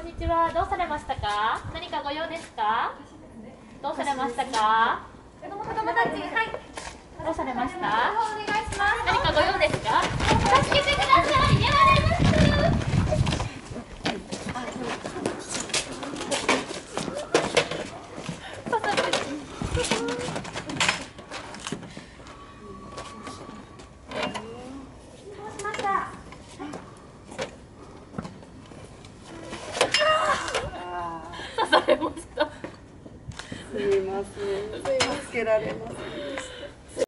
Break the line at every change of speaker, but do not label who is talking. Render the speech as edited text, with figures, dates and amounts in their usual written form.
にちは。どうされましたか？何かご用ですか？どうされましたか？
子供たち、はい。
どうされました？
お願いします。
何かご用ですか？助けてください。やられます。刺されました。
すいません。つけられます。